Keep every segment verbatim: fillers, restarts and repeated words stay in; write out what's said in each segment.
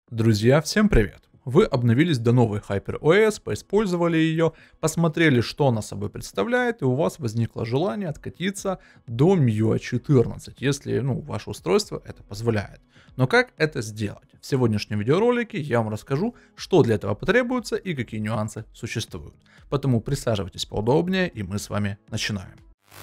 Друзья, всем привет! Вы обновились до новой HyperOS, поиспользовали ее, посмотрели, что она собой представляет, и у вас возникло желание откатиться до эм ю ай четырнадцать, если ну, ваше устройство это позволяет. Но как это сделать? В сегодняшнем видеоролике я вам расскажу, что для этого потребуется и какие нюансы существуют. Поэтому присаживайтесь поудобнее, и мы с вами начинаем.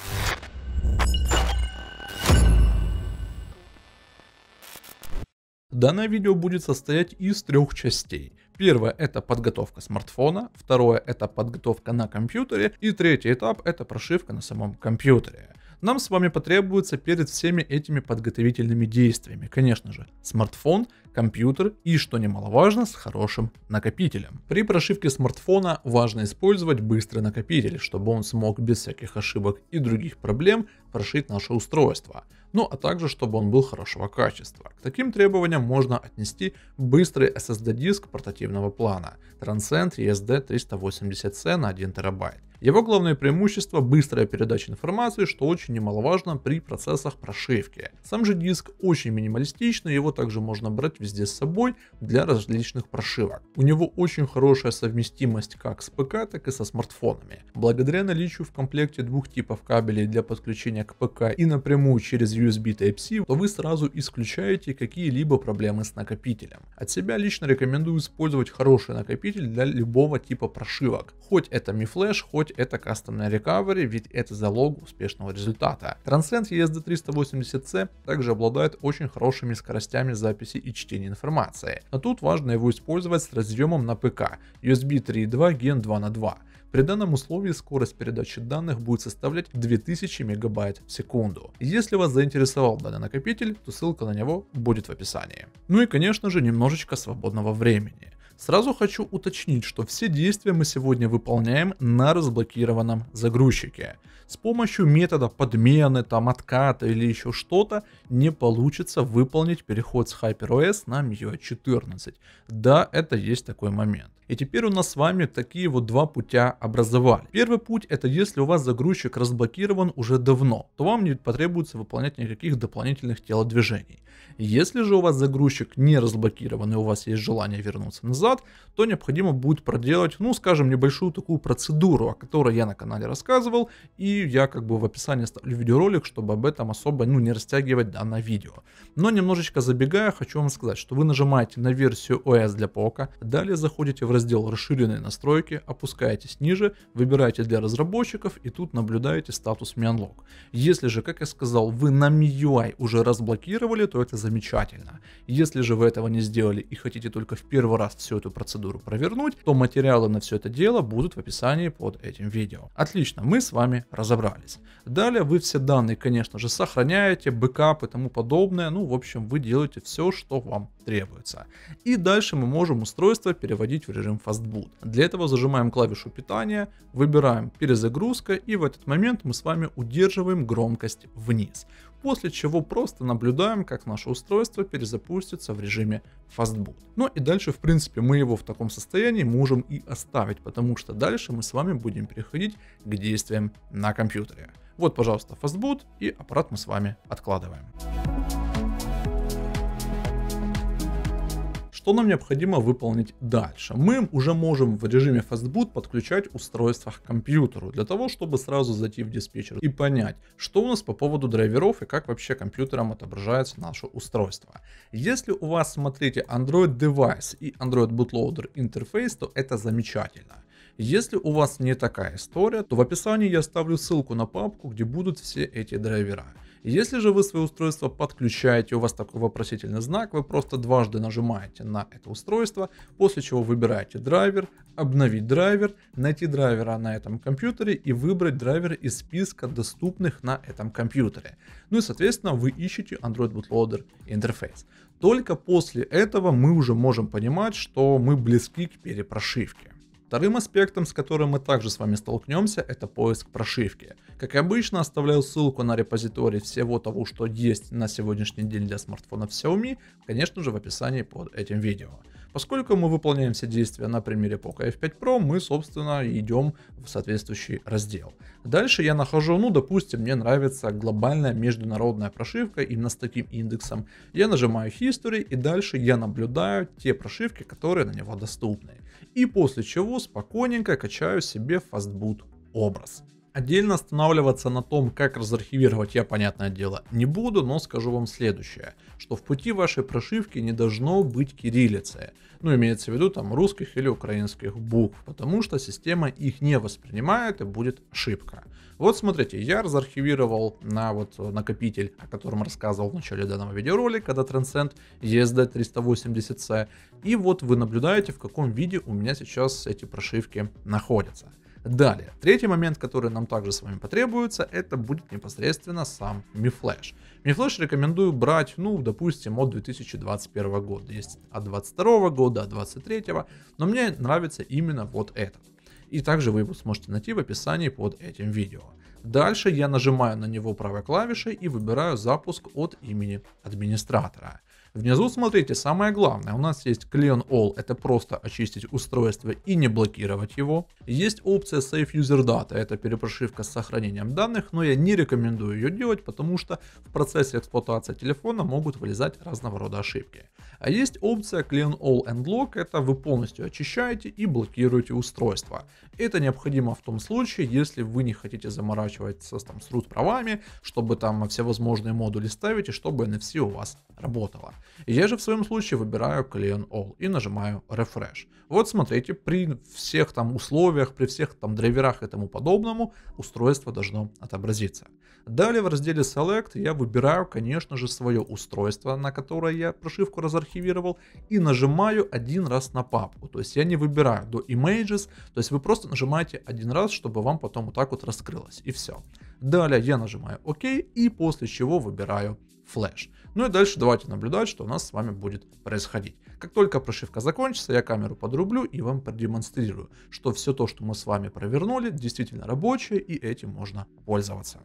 Данное видео будет состоять из трех частей. Первое — это подготовка смартфона, второе — это подготовка на компьютере, и третий этап — это прошивка на самом компьютере. Нам с вами потребуется перед всеми этими подготовительными действиями, конечно же, смартфон, компьютер и, что немаловажно, с хорошим накопителем. При прошивке смартфона важно использовать быстрый накопитель, чтобы он смог без всяких ошибок и других проблем прошить наше устройство. Ну а также, чтобы он был хорошего качества. К таким требованиям можно отнести быстрый эс эс ди-диск портативного плана Transcend и эс ди триста восемьдесят си на один терабайт. Его главное преимущество — быстрая передача информации, что очень немаловажно при процессах прошивки. Сам же диск очень минималистичный, его также можно брать везде с собой для различных прошивок. У него очень хорошая совместимость как с ПК, так и со смартфонами. Благодаря наличию в комплекте двух типов кабелей для подключения к ПК и напрямую через ю эс би Type-C, то вы сразу исключаете какие-либо проблемы с накопителем. От себя лично рекомендую использовать хороший накопитель для любого типа прошивок. Хоть это ми флеш, хоть это кастомная recovery, ведь это залог успешного результата. Transcend и эс ди триста восемьдесят си также обладает очень хорошими скоростями записи и чтения информации. Но тут важно его использовать с разъемом на ПК ю эс би три и два ген два на два. При данном условии скорость передачи данных будет составлять две тысячи мегабайт в секунду. Если вас заинтересовал данный накопитель, то ссылка на него будет в описании. Ну и конечно же немножечко свободного времени. Сразу хочу уточнить, что все действия мы сегодня выполняем на разблокированном загрузчике. С помощью метода подмены, там отката или еще что-то не получится выполнить переход с HyperOS на эм ю ай четырнадцать. Да, это есть такой момент. И теперь у нас с вами такие вот два путя образовали. Первый путь — это если у вас загрузчик разблокирован уже давно, то вам не потребуется выполнять никаких дополнительных телодвижений. Если же у вас загрузчик не разблокирован и у вас есть желание вернуться назад, то необходимо будет проделать, ну скажем, небольшую такую процедуру, о которой я на канале рассказывал, и я как бы в описании ставлю видеоролик, чтобы об этом особо ну, не растягивать данное видео. Но немножечко забегая, хочу вам сказать, что вы нажимаете на версию о эс для ПОКа, далее заходите в раздел «Расширенные настройки», опускаетесь ниже, выбираете для разработчиков и тут наблюдаете статус ми анлок. Если же, как я сказал, вы на эм ю ай уже разблокировали, то это замечательно. Если же вы этого не сделали и хотите только в первый раз всю эту процедуру провернуть, то материалы на все это дело будут в описании под этим видео. Отлично, мы с вами разобрались. Далее вы все данные, конечно же, сохраняете, бэкап и тому подобное. Ну, в общем, вы делаете все, что вам требуется. И дальше мы можем устройство переводить в режим фастбут. Для этого зажимаем клавишу питания, выбираем перезагрузка, и в этот момент мы с вами удерживаем громкость вниз. После чего просто наблюдаем, как наше устройство перезапустится в режиме фастбут. Ну и дальше, в принципе, мы его в таком состоянии можем и оставить, потому что дальше мы с вами будем переходить к действиям на компьютере. Вот, пожалуйста, фастбут, и аппарат мы с вами откладываем. Что нам необходимо выполнить дальше? Мы уже можем в режиме фастбут подключать устройство к компьютеру, для того, чтобы сразу зайти в диспетчер и понять, что у нас по поводу драйверов и как вообще компьютером отображается наше устройство. Если у вас, смотрите, Android девайс и Android Bootloader интерфейс, то это замечательно. Если у вас не такая история, то в описании я оставлю ссылку на папку, где будут все эти драйвера. Если же вы свое устройство подключаете, у вас такой вопросительный знак, вы просто дважды нажимаете на это устройство, после чего выбираете драйвер, обновить драйвер, найти драйвера на этом компьютере и выбрать драйвер из списка доступных на этом компьютере. Ну и соответственно вы ищете Android Bootloader интерфейс. Только после этого мы уже можем понимать, что мы близки к перепрошивке. Вторым аспектом, с которым мы также с вами столкнемся, это поиск прошивки. Как и обычно, оставляю ссылку на репозиторий всего того, что есть на сегодняшний день для смартфонов Xiaomi, конечно же, в описании под этим видео. Поскольку мы выполняем все действия на примере Poco эф пять про, мы, собственно, идем в соответствующий раздел. Дальше я нахожу, ну, допустим, мне нравится глобальная международная прошивка именно с таким индексом. Я нажимаю History, и дальше я наблюдаю те прошивки, которые на него доступны. И после чего спокойненько качаю себе Fastboot образ. Отдельно останавливаться на том, как разархивировать, я, понятное дело, не буду, но скажу вам следующее, что в пути вашей прошивки не должно быть кириллицы, ну, имеется в виду там русских или украинских букв, потому что система их не воспринимает и будет ошибка. Вот смотрите, я разархивировал на вот накопитель, о котором рассказывал в начале данного видеоролика, это Transcend и эс ди триста восемьдесят си, и вот вы наблюдаете, в каком виде у меня сейчас эти прошивки находятся. Далее, третий момент, который нам также с вами потребуется, это будет непосредственно сам Mi Flash. Mi Flash рекомендую брать, ну, допустим, от две тысячи двадцать первого года. Есть от двадцать второго года, от двадцать третьего, но мне нравится именно вот этот. И также вы его сможете найти в описании под этим видео. Дальше я нажимаю на него правой клавишей и выбираю запуск от имени администратора. Внизу, смотрите, самое главное, у нас есть Clean All, это просто очистить устройство и не блокировать его. Есть опция Save User Data, это перепрошивка с сохранением данных, но я не рекомендую ее делать, потому что в процессе эксплуатации телефона могут вылезать разного рода ошибки. А есть опция Clean All and Lock, это вы полностью очищаете и блокируете устройство. Это необходимо в том случае, если вы не хотите заморачиваться там, с root правами, чтобы там всевозможные модули ставить и чтобы эн эф си у вас работало. Я же в своем случае выбираю Clean All и нажимаю Refresh. Вот смотрите, при всех там условиях, при всех там драйверах и тому подобному устройство должно отобразиться. Далее в разделе Select я выбираю, конечно же, свое устройство, на которое я прошивку разархивировал, и нажимаю один раз на папку. То есть я не выбираю до Images, то есть вы просто нажимаете один раз, чтобы вам потом вот так вот раскрылось, и все. Далее я нажимаю ОК, и после чего выбираю Flash. Ну и дальше давайте наблюдать, что у нас с вами будет происходить. Как только прошивка закончится, я камеру подрублю и вам продемонстрирую, что все то, что мы с вами провернули, действительно рабочее, и этим можно пользоваться.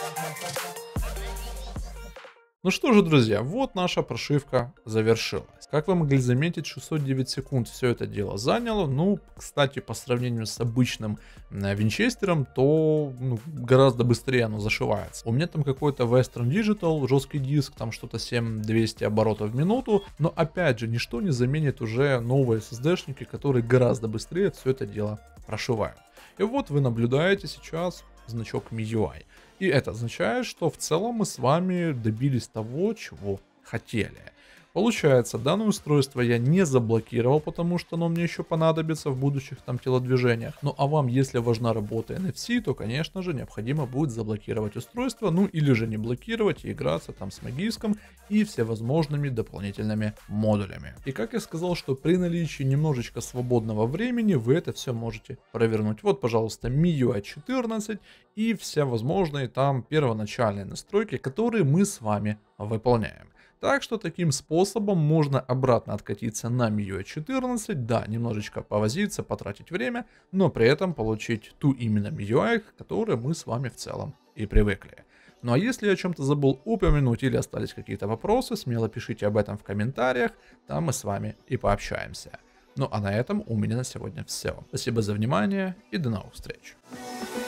Ну что же, друзья, вот наша прошивка завершилась. Как вы могли заметить, шестьсот девять секунд все это дело заняло. Ну, кстати, по сравнению с обычным винчестером, то ну, гораздо быстрее оно зашивается. У меня там какой-то Western Digital, жесткий диск, там что-то семь тысяч двести оборотов в минуту. Но опять же, ничто не заменит уже новые эс эс ди-шники, которые гораздо быстрее все это дело прошивают. И вот вы наблюдаете сейчас значок эм ай ю ай. И это означает, что в целом мы с вами добились того, чего хотели. Получается, данное устройство я не заблокировал, потому что оно мне еще понадобится в будущих там телодвижениях. Ну а вам, если важна работа эн эф си, то конечно же необходимо будет заблокировать устройство, ну или же не блокировать и играться там с магиском и всевозможными дополнительными модулями. И как я сказал, что при наличии немножечко свободного времени вы это все можете провернуть. Вот, пожалуйста, эм ай ю ай четырнадцать и все возможные там первоначальные настройки, которые мы с вами выполняем. Так что таким способом можно обратно откатиться на эм ай ю ай четырнадцать, да, немножечко повозиться, потратить время, но при этом получить ту именно эм ай ю ай, к которой мы с вами в целом и привыкли. Ну а если я о чем-то забыл упомянуть или остались какие-то вопросы, смело пишите об этом в комментариях, там мы с вами и пообщаемся. Ну а на этом у меня на сегодня все. Спасибо за внимание и до новых встреч.